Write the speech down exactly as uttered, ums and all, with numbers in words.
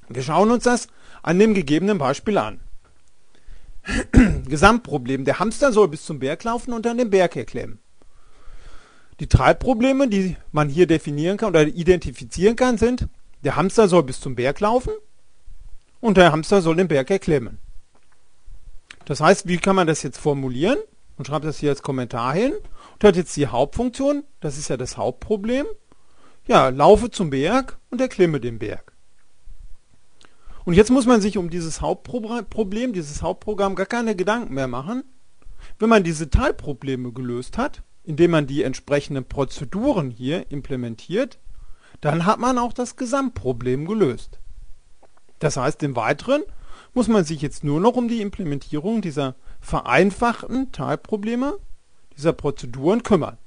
Wir schauen uns das an dem gegebenen Beispiel an. Gesamtproblem. Der Hamster soll bis zum Berg laufen und dann den Berg erklimmen. Die Teilprobleme, die man hier definieren kann oder identifizieren kann, sind: Der Hamster soll bis zum Berg laufen und der Hamster soll den Berg erklimmen. Das heißt, wie kann man das jetzt formulieren? Und schreibt das hier als Kommentar hin. Und hat jetzt die Hauptfunktion, das ist ja das Hauptproblem. Ja, laufe zum Berg und erklimme den Berg. Und jetzt muss man sich um dieses Hauptproblem, dieses Hauptprogramm gar keine Gedanken mehr machen. Wenn man diese Teilprobleme gelöst hat, indem man die entsprechenden Prozeduren hier implementiert, dann hat man auch das Gesamtproblem gelöst. Das heißt, im Weiteren muss man sich jetzt nur noch um die Implementierung dieser vereinfachten Teilprobleme, dieser Prozeduren kümmern.